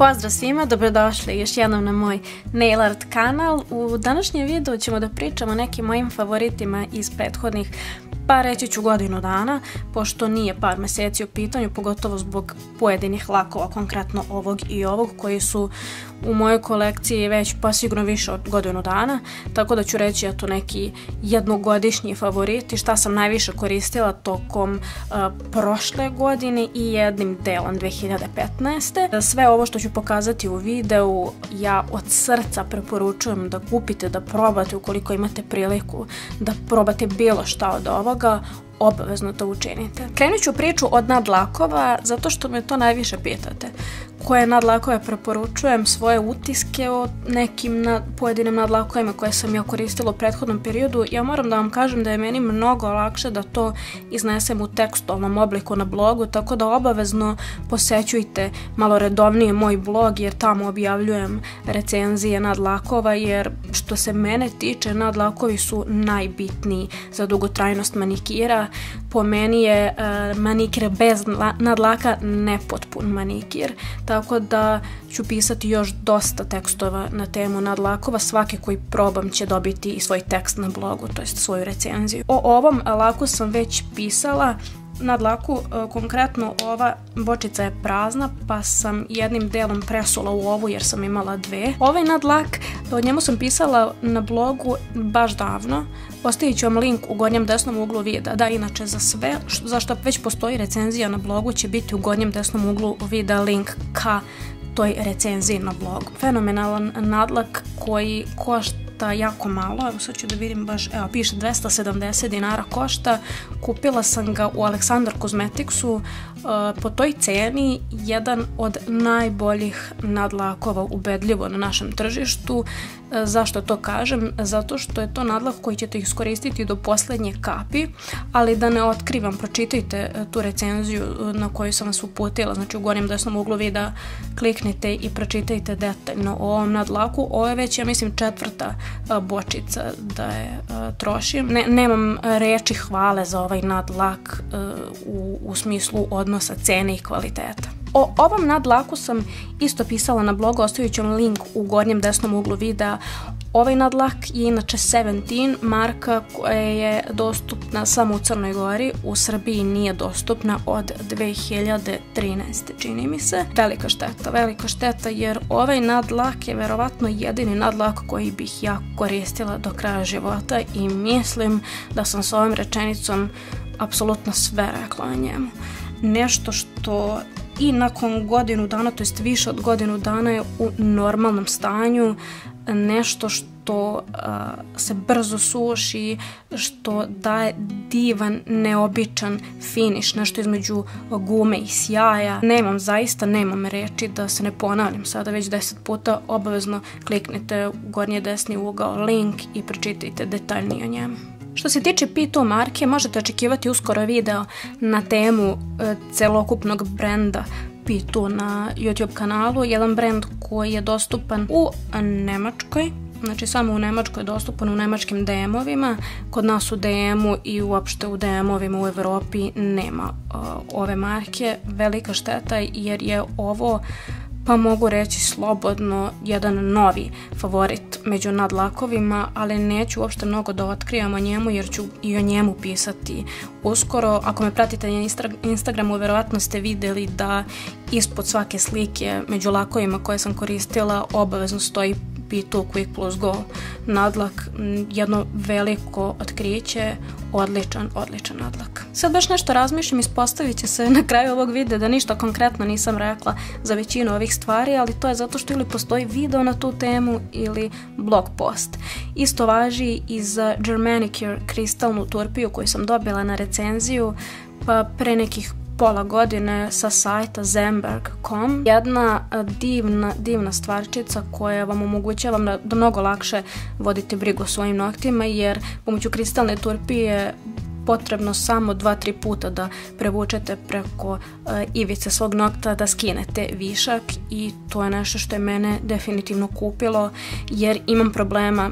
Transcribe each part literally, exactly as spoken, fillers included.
Pozdrav svima, dobrodošli još jednom na moj nail art kanal. U današnjem videu ćemo da pričamo o nekim mojim favoritima iz prethodnih, pa reći ću godinu dana, pošto nije par meseci u pitanju, pogotovo zbog pojedinih lakova, konkretno ovog i ovog, koji su u mojoj kolekciji već pa sigurno više od godinu dana, tako da ću reći eto neki jednogodišnji favoriti, šta sam najviše koristila tokom uh, prošle godine i jednim delom dve hiljade petnaeste. Sve ovo što ću pokazati u videu ja od srca preporučujem da kupite, da probate ukoliko imate priliku da probate bilo šta od ovoga, obavezno to učinite. Krenut ću priču od nadlakova zato što me to najviše pitate. Koje nadlakove preporučujem, svoje utiske o nekim nad, pojedinim nadlakovima koje sam ja koristila u prethodnom periodu. Ja moram da vam kažem da je meni mnogo lakše da to iznesem u tekstualnom obliku na blogu, tako da obavezno posećujte malo redovnije moj blog jer tamo objavljujem recenzije nadlakova, jer što se mene tiče nadlakovi su najbitniji za dugotrajnost manikira. Po meni je uh, manikir bez nadlaka nepotpun manikir, tako da ću pisati još dosta tekstova na temu nadlakova. Svaki koji probam će dobiti i svoj tekst na blogu, to jest svoju recenziju. O ovom laku sam već pisala. Nadlaku, konkretno ova bočica je prazna, pa sam jednim delom presula u ovu jer sam imala dve. Ovaj nadlak, o njemu sam pisala na blogu baš davno. Ostavit ću vam link u gornjem desnom uglu videa. Da, inače za sve, za što već postoji recenzija na blogu, će biti u gornjem desnom uglu videa link ka toj recenziji na blogu. Fenomenalan nadlak koji košta jako malo, evo sad ću da vidim baš, evo piše dvesta sedamdeset dinara košta. Kupila sam ga u Aleksandar Kozmetiksu, uh, po toj ceni jedan od najboljih nadlakova ubedljivo na našem tržištu. Uh, zašto to kažem? Zato što je to nadlak koji ćete iskoristiti do posljednje kapi, ali da ne otkrivam, pročitajte uh, tu recenziju uh, na koju sam vas uputila, znači u gornjem desnom uglu videa kliknite i pročitajte detaljno o ovom nadlaku. Ovo je već, ja mislim, četvrta uh, bočica da je uh, trošim. Ne, nemam reči hvale za ovaj nadlak uh, u, u smislu odnosa cene i kvaliteta. O ovom nadlaku sam isto pisala na blogu, ostavit ću vam link u gornjem desnom uglu videa. Ovaj nadlak je inače sedamnaest, marka koja je dostupna samo u Crnoj Gori, u Srbiji nije dostupna od dve hiljade trinaeste. čini mi se. Velika šteta, velika šteta jer ovaj nadlak je verovatno jedini nadlak koji bih ja koristila do kraja života i mislim da sam s ovom rečenicom apsolutno sve rekla o njemu. Nešto što i nakon godinu dana, to jest više od godinu dana je u normalnom stanju, nešto što uh, se brzo suši, što daje divan, neobičan finiš, nešto između gume i sjaja. Nemam, zaista nemam reči da se ne ponavljam sada već deset puta, obavezno kliknite u gornji desni ugao link i pročitajte detaljnije o njemu. Što se tiče P dva marke, možete očekivati uskoro video na temu e, celokupnog brenda P dva na YouTube kanalu. Jedan brend koji je dostupan u Nemačkoj, znači samo u Nemačkoj je dostupan u nemačkim D M-ovima. Kod nas u D M-u i uopšte u D M-ovima u Evropi nema uh, ove marke. Velika šteta jer je ovo, pa mogu reći slobodno, jedan novi favorit među nadlakovima, ali neću uopšte mnogo da otkrivam o njemu jer ću i o njemu pisati uskoro. Ako me pratite na Instagramu, verovatno ste vidjeli da ispod svake slike među lakovima koje sam koristila obavezno stoji P dva Quick Plus Go nadlak, jedno veliko otkriće, odličan, odličan nadlak. Sad baš nešto razmišljam, ispostavit će se na kraju ovog videa da ništa konkretno nisam rekla za većinu ovih stvari, ali to je zato što ili postoji video na tu temu ili blog post. Isto važi i za Germanicure kristalnu turpiju koju sam dobila na recenziju pa pre nekih pola godine sa sajta zemberg dot com. Jedna divna, divna stvarčica koja vam omogućava da, da mnogo lakše vodite brigu o svojim noktima, jer pomoću kristalne turpije potrebno samo dva tri puta da prevučete preko uh, ivice svog nokta da skinete višak i to je nešto što je mene definitivno kupilo jer imam problema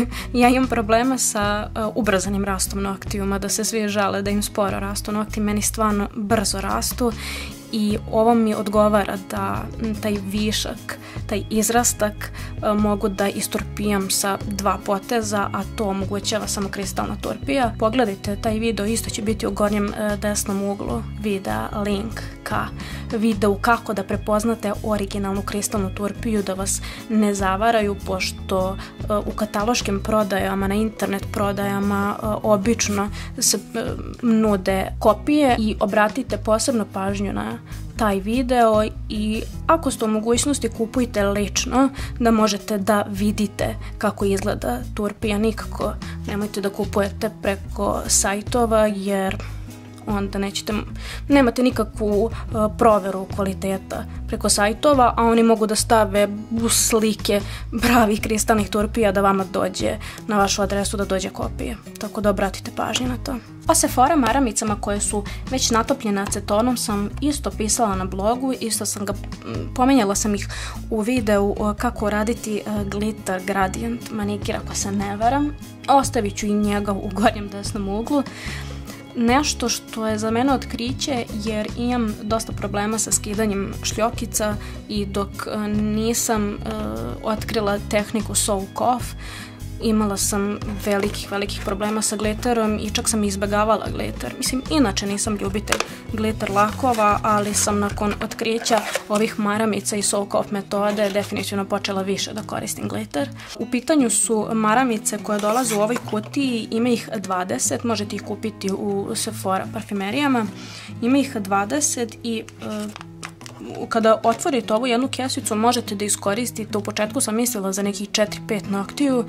ja imam problema sa uh, ubrzanim rastom noktiju, mada se svi žale da im sporo rastu nokti, meni stvarno brzo rastu i ovo mi odgovara da taj višak, taj izrastak mogu da isturpijam sa dva poteza, a to omogućava samo kristalna turpija. Pogledajte taj video, isto će biti u gornjem desnom uglu videa link ka videu kako da prepoznate originalnu kristalnu turpiju, da vas ne zavaraju, pošto u kataloškim prodajama, na internet prodajama obično se nude kopije i obratite posebno pažnju na taj video i ako ste u mogućnosti kupujte lično da možete da vidite kako izgleda turpija. Nikako nemojte da kupujete preko sajtova jer onda nećete, nemate nikakvu uh, proveru kvaliteta preko sajtova, a oni mogu da stave slike pravih kristalnih turpija da vama dođe na vašu adresu, da dođe kopije. Tako da obratite pažnju na to. O Sephora maramicama koje su već natopljene acetonom sam isto pisala na blogu, isto sam ga, pomenjala sam ih u videu kako raditi glitter gradient manikir, ako se ne varam. Ostavit ću i njega u gornjem desnom uglu. Nešto što je za mene otkriće, jer imam dosta problema sa skidanjem šljokica i dok nisam uh, otkrila tehniku soak off, imala sam velikih, velikih problema sa glitterom i čak sam izbjegavala glitter. Mislim, inače nisam ljubitelj glitter lakova, ali sam nakon otkrića ovih maramica i soak off metode definitivno počela više da koristim glitter. U pitanju su maramice koje dolaze u ovoj kutiji, ima ih dvadeset, možete ih kupiti u Sephora parfimerijama, ima ih dvadeset i uh, kada otvorite ovu jednu kesicu možete da iskoristite, u početku sam mislila za nekih četiri pet noktiju,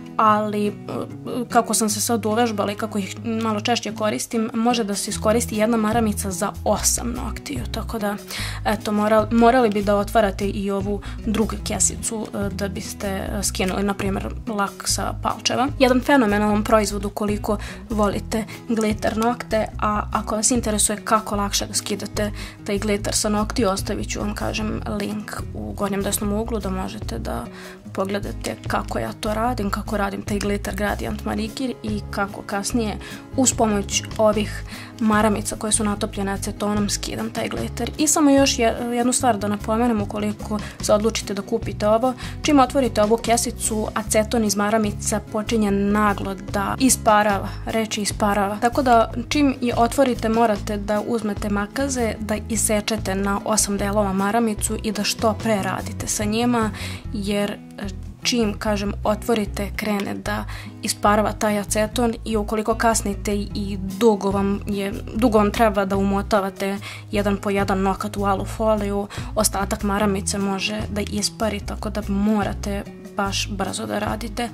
ali kako sam se sad uvežbala i kako ih malo češće koristim, može da se iskoristi jedna maramica za osam noktiju, tako da eto, morali, morali bi da otvarate i ovu drugu kesicu da biste skinuli, na primjer, lak sa palčeva. Jedan fenomenalan proizvod ukoliko volite glitter nokte, a ako vas interesuje kako lakše da skidate taj glitter sa noktiju, ostavit ću vam, kažem, link u gornjem desnom uglu da možete da pogledate kako ja to radim, kako radim taj glitter gradient manikir i kako kasnije uz pomoć ovih maramica koje su natopljene acetonom skidam taj glitter. I samo još jednu stvar da napomenem, ukoliko se odlučite da kupite ovo, čim otvorite ovu kesicu, aceton iz maramica počinje naglo da isparava, reći isparava. Tako da čim je otvorite morate da uzmete makaze, da isečete na osam delova maramicu i da što pre radite sa njima, jer čim, kažem, otvorite, krene da isparava taj aceton i ukoliko kasnite i dugo vam, je, dugo vam treba da umotavate jedan po jedan nokat u alu foliju, ostatak maramice može da ispari, tako da morate baš brzo da radite.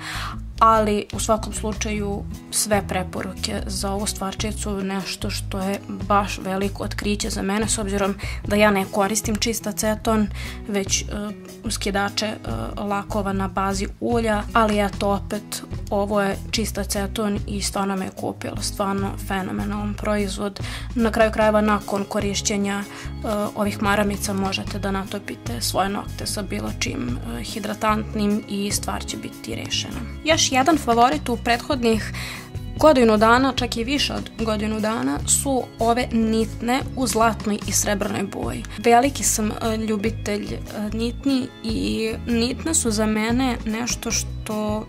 Ali u svakom slučaju sve preporuke za ovu stvarčicu, nešto što je baš veliko otkriće za mene, s obzirom da ja ne koristim čist aceton, već uh, skidače uh, lakova na bazi ulja, ali eto opet ovo je čist aceton i stvarno me je kupilo, stvarno fenomenalan proizvod. Na kraju krajeva nakon korišćenja uh, ovih maramica možete da natopite svoje nokte sa bilo čim uh, hidratantnim i stvar će biti rešena. Još jedan favorit u prethodnih godinu dana, čak i više od godinu dana, su ove nitne u zlatnoj i srebrnoj boji. Veliki sam ljubitelj nitni i nitne su za mene nešto što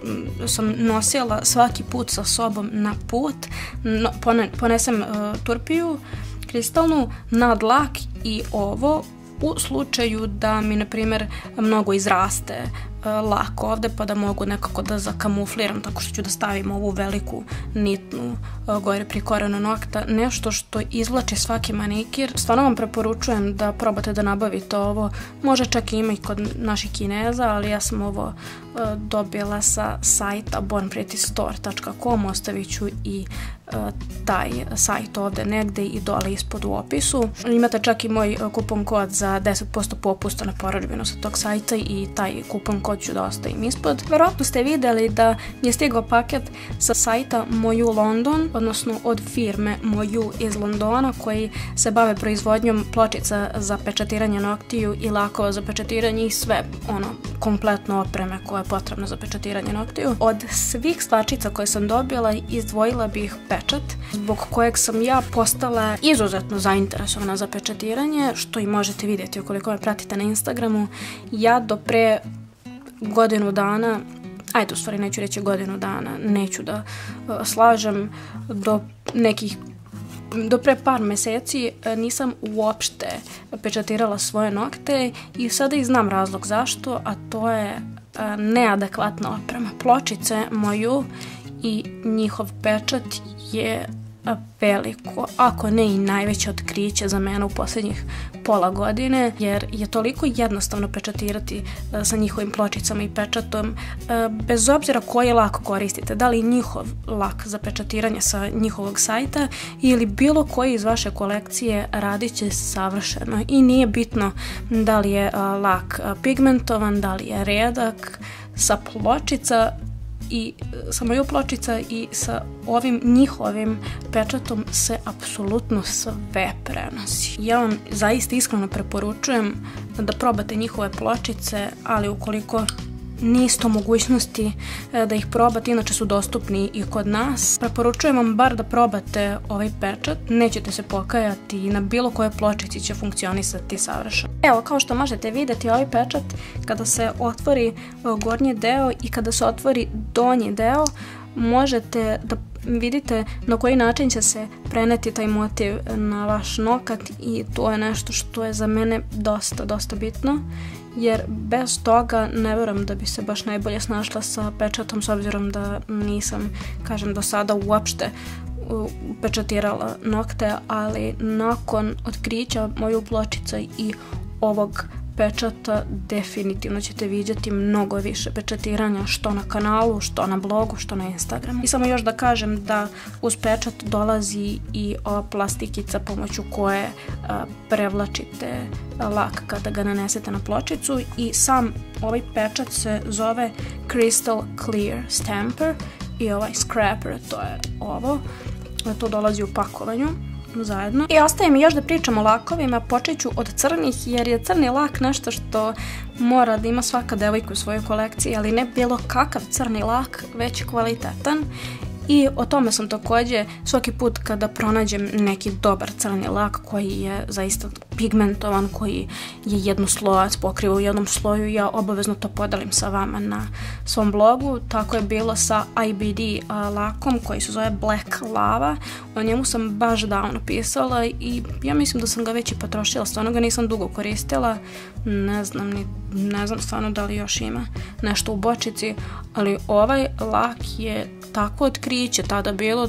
sam nosila svaki put sa sobom na put. No, ponesem uh, turpiju kristalnu na dlak i ovo u slučaju da mi, na primjer, mnogo izraste lak ovde, pa da mogu nekako da zakamufliram tako što ću da stavim ovu veliku nitnu gore pri korenu nokta, nešto što izvlači svaki manikir. Stvarno vam preporučujem da probate da nabavite ovo, može čak i ima i kod naših Kineza, ali ja sam ovo dobila sa sajta born pretty store dot com, ostavit ću i taj sajt ovde negde i dole ispod u opisu. Imate čak i moj kupon kod za deset posto popusta na porudžbinu sa tog sajta i taj kupon kod ovo ću da ostavim ispod. Verovatno ste vidjeli da mi je stigao paket sa sajta Moju London, odnosno od firme Moju iz Londona, koji se bave proizvodnjom pločica za pečatiranje noktiju i lakova za pečatiranje i sve ono kompletno opreme koje je potrebno za pečatiranje noktiju. Od svih stvarčica koje sam dobila izdvojila bih pečat, zbog kojeg sam ja postala izuzetno zainteresovana za pečatiranje, što i možete vidjeti ukoliko me pratite na Instagramu. Ja do pre godinu dana, ajde u stvari neću reći godinu dana, neću da uh, slažem, do nekih do pre par meseci nisam uopšte pečatirala svoje nokte i sada i znam razlog zašto, a to je neadekvatna oprema. Pločice Moju i njihov pečat je veliko, ako ne i najveće otkriće za mene u posljednjih pola godine, jer je toliko jednostavno pečatirati sa njihovim pločicama i pečatom, bez obzira koji lak koristite, da li njihov lak za pečatiranje sa njihovog sajta ili bilo koji iz vaše kolekcije, radit će savršeno i nije bitno da li je lak pigmentovan, da li je redak. Sa pločica i sa Moju pločica i sa ovim njihovim pečatom se apsolutno sve prenosi. Ja vam zaista iskreno preporučujem da probate njihove pločice, ali ukoliko niste u mogućnosti da ih probate, inače su dostupni i kod nas, preporučujem vam bar da probate ovaj pečat, nećete se pokajati i na bilo koje pločici će funkcionisati savršeno. Evo, kao što možete vidjeti, ovaj pečat kada se otvori gornji deo i kada se otvori donji deo, možete da vidite na koji način će se preneti taj motiv na vaš nokat i to je nešto što je za mene dosta, dosta bitno, jer bez toga ne vjerujem da bi se baš najbolje snašla sa pečatom, s obzirom da nisam, kažem, do sada uopšte pečatirala nokte, ali nakon otkrića Moju pločica i ovog pečata definitivno ćete vidjeti mnogo više pečatiranja, što na kanalu, što na blogu, što na Instagramu. I samo još da kažem da uz pečat dolazi i ova plastikica pomoću koje a, prevlačite lak kada ga nanesete na pločicu i sam ovaj pečat se zove Crystal Clear Stamper i ovaj Scraper, to je ovo, to dolazi u pakovanju zajedno. I ostaje mi još da pričam o lakovima, počet ću od crnih, jer je crni lak nešto što mora da ima svaka devojka u svojoj kolekciji, ali ne bilo kakav crni lak, već kvalitetan. I o tome sam također svaki put kada pronađem neki dobar crni lak koji je zaista pigmentovan, koji je jednoslojac, pokriva u jednom sloju, ja obavezno to podelim sa vama na svom blogu. Tako je bilo sa I B D lakom koji se zove Black Lava. O njemu sam baš davno pisala i ja mislim da sam ga već i potrošila, stvarno ga nisam dugo koristila, ne znam, ni, ne znam stvarno da li još ima nešto u bočici, ali ovaj lak je tako otkriće tada bilo,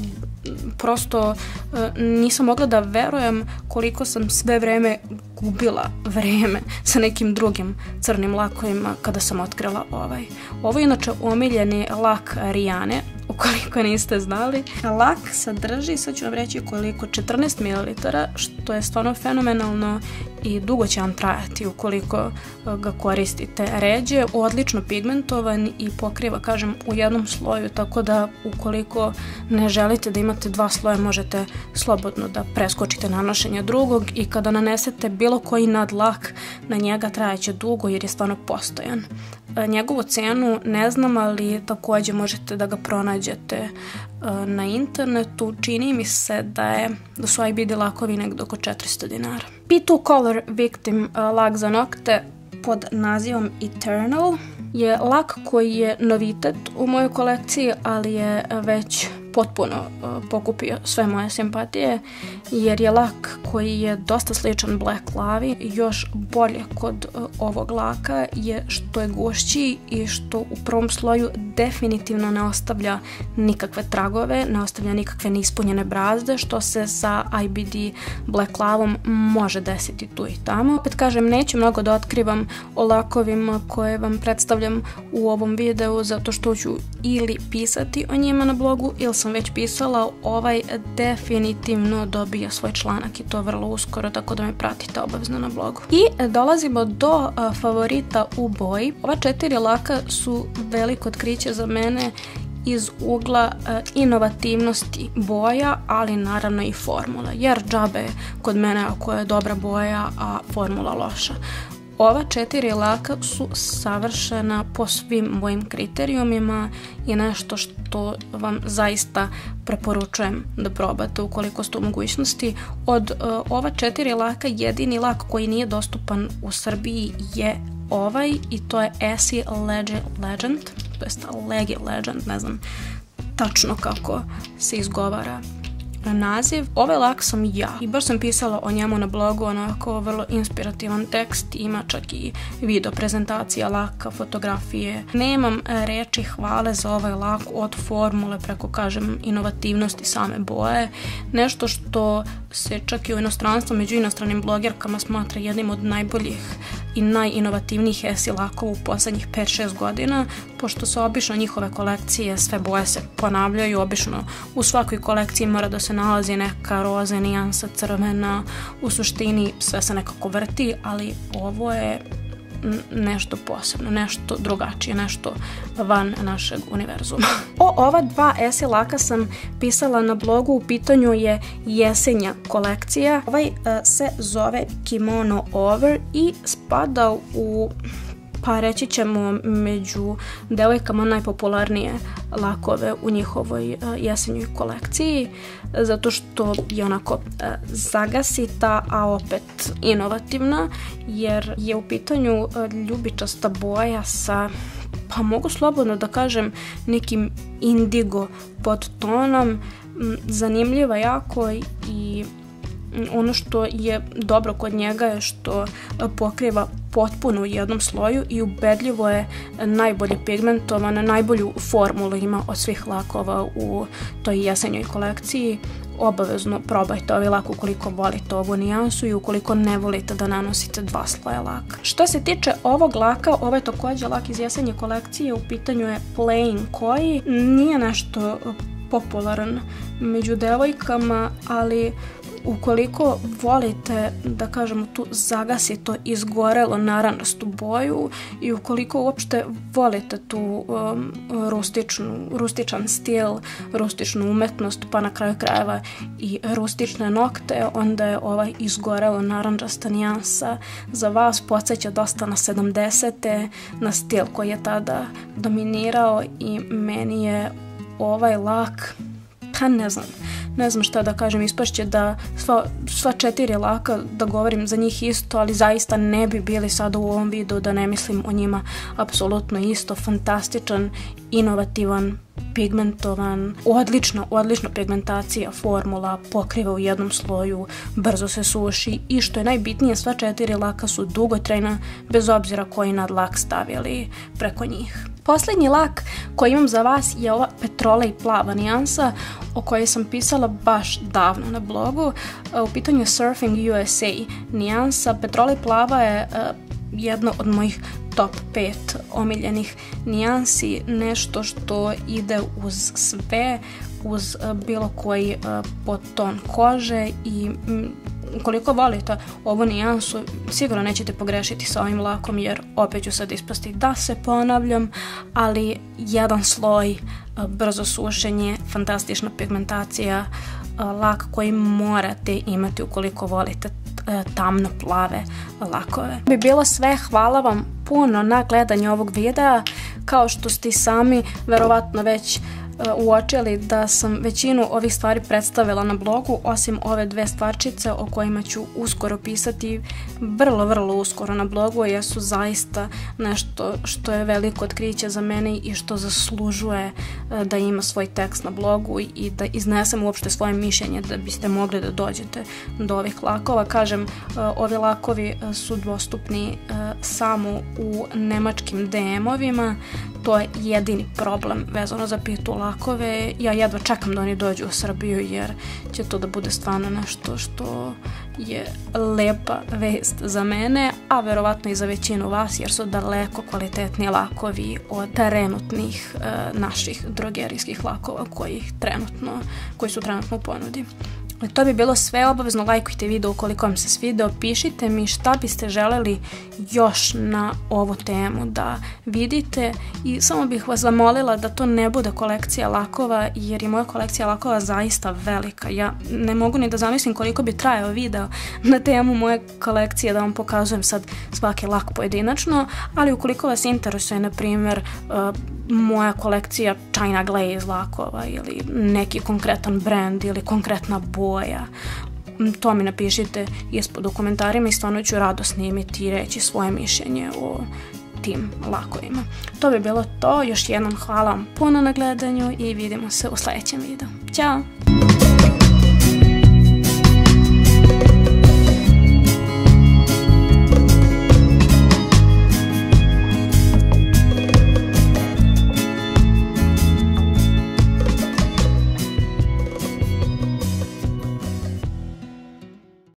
prosto nisam mogla da verujem koliko sam sve vreme gubila vreme sa nekim drugim crnim lakovima kada sam otkrila ovaj. Ovo je inače omiljeni lak Rijane, ukoliko niste znali. Lak sadrži, sad ću vam reći koliko, četrnaest mililitara, što je stvarno fenomenalno i dugo će vam trajati ukoliko ga koristite ređe. Odlično pigmentovan i pokriva, kažem, u jednom sloju, tako da ukoliko ne želite da imate dva sloja, možete slobodno da preskočite nanošenje drugog i kada nanesete bilo koji nadlak na njega trajaće dugo jer je stvarno postojan. Njegovu cenu ne znam, ali također možete da ga pronađete na internetu. Čini mi se da, je, da su I B D lakovi negdje oko četiristo dinara. P dva Color Victim lak za nokte pod nazivom Eternal je lak koji je novitet u mojoj kolekciji, ali je već potpuno uh, pokupio sve moje simpatije, jer je lak koji je dosta sličan Black Lavi. Još bolje kod uh, ovog laka je što je gušći i što u prvom sloju definitivno ne ostavlja nikakve tragove, ne ostavlja nikakve neispunjene brazde, što se sa I B D Black Lavom može desiti tu i tamo. Opet kažem, neću mnogo da otkrivam o lakovima koje vam predstavljam u ovom videu, zato što ću ili pisati o njima na blogu ili sam sam već pisala, ovaj definitivno dobija svoj članak i to vrlo uskoro, tako da me pratite obavezno na blogu. I dolazimo do a, favorita u boji. Ova četiri laka su veliko otkriće za mene iz ugla e, inovativnosti boja, ali naravno i formula, jer džabe kod mene ako je dobra boja, a formula loša. Ova četiri laka su savršena po svim mojim kriterijumima i nešto što vam zaista preporučujem da probate ukoliko ste u mogućnosti. Od uh, ova četiri laka jedini lak koji nije dostupan u Srbiji je ovaj i to je Essie Legend, to jest Legi Legend, ne znam tačno kako se izgovara naziv. Ovaj lak sam ja i baš sam pisala o njemu na blogu, onako vrlo inspirativan tekst, ima čak i video prezentacija laka, fotografije. Nemam reči hvale za ovaj lak od formule preko, kažem, inovativnosti same boje, nešto što se čak i u inostranstvu među inostranim blogerkama smatra jednim od najboljih i najinovativnijih Essie lakova u poslednjih pet šest godina, pošto se obično njihove kolekcije, sve boje se ponavljaju, obično u svakoj kolekciji mora da se nalazi neka roze, nijansa, crvena, u suštini sve se nekako vrti, ali ovo je nešto posebno, nešto drugačije, nešto van našeg univerzuma. O ova dva Essie laka sam pisala na blogu, u pitanju je jesenja kolekcija. Ovaj uh, se zove Kimono Over i spada u, pa reći ćemo, među devojkama najpopularnije lakove u njihovoj uh, jesenjoj kolekciji, zato što je onako uh, zagasita, a opet inovativna, jer je u pitanju uh, ljubičasta boja sa, pa mogu slobodno da kažem, nekim indigo podtonom, zanimljiva jako i ono što je dobro kod njega je što pokriva potpuno u jednom sloju i ubedljivo je najbolje pigmentovan, najbolju formulu ima od svih lakova u toj jesenjoj kolekciji. Obavezno probajte ovaj lak ukoliko volite ovu nijansu i ukoliko ne volite da nanosite dva sloja laka. Što se tiče ovog laka, ovo je također lak iz jesenje kolekcije, u pitanju je Plain Koi. Nije nešto popularan među devojkama, ali ukoliko volite, da kažemo, tu zagasito izgorelo naranastu boju i ukoliko uopšte volite tu um, rustičnu, rustičan stil, rustičnu umetnost, pa na kraju krajeva i rustične nokte, onda je ovaj izgorelo narančasta nijansa za vas. Podsjeća dosta na sedamdesete, na stil koji je tada dominirao i meni je ovaj lak, pa ne znam, ne znam šta da kažem, ispašće da sva, sva četiri laka, da govorim za njih isto, ali zaista ne bi bili sada u ovom videu da ne mislim o njima apsolutno isto. Fantastičan, inovativan, pigmentovan, odlična, odlična pigmentacija, formula, pokriva u jednom sloju, brzo se suši i što je najbitnije, sva četiri laka su dugotrajna bez obzira koji nadlak stavili preko njih. Posljednji lak koji imam za vas je ova petrolej plava nijansa o kojoj sam pisala baš davno na blogu. U pitanju je Surfing U S A nijansa. Petrolej plava je uh, jedno od mojih top pet omiljenih nijansi, nešto što ide uz sve, uz uh, bilo koji uh, podton kože i mm, ukoliko volite ovu nijansu, sigurno nećete pogrešiti sa ovim lakom, jer opet ću sad ispasti da se ponavljam, ali jedan sloj, brzo sušenje, fantastična pigmentacija, lak koji morate imati ukoliko volite tamno plave lakove. Bi bilo sve, hvala vam puno na gledanju ovog videa. Kao što ste sami verovatno već uočili da sam većinu ovih stvari predstavila na blogu, osim ove dve stvarčice o kojima ću uskoro pisati, vrlo, vrlo uskoro na blogu, jer su zaista nešto što je veliko otkriće za mene i što zaslužuje da ima svoj tekst na blogu i da iznesem uopšte svoje mišljenje da biste mogli da dođete do ovih lakova. Kažem, ovi lakovi su dostupni samo u nemačkim D M-ovima, to je jedini problem vezano za pitu lakove. Ja jedva čekam da oni dođu u Srbiju jer će to da bude stvarno nešto što je lepa vest za mene, a verovatno i za većinu vas jer su daleko kvalitetniji lakovi od trenutnih e, naših drogerijskih lakova koji, trenutno, koji su trenutno u ponudi. To bi bilo sve, obavezno lajkujte video ukoliko vam se svideo, pišite mi šta biste želeli još na ovu temu da vidite i samo bih vas zamolila da to ne bude kolekcija lakova jer je moja kolekcija lakova zaista velika. Ja ne mogu ni da zamislim koliko bi trajao video na temu moje kolekcije da vam pokazujem sad svaki lak pojedinačno, ali ukoliko vas interesuje, na primjer, uh, moja kolekcija China Glaze lakova ili neki konkretan brand ili konkretna boja, to mi napišite ispod u komentarima i stvarno ću rado snimiti i reći svoje mišljenje o tim lakovima. To bi bilo to. Još jednom hvala vam puno na gledanju i vidimo se u sljedećem videu. Ćao!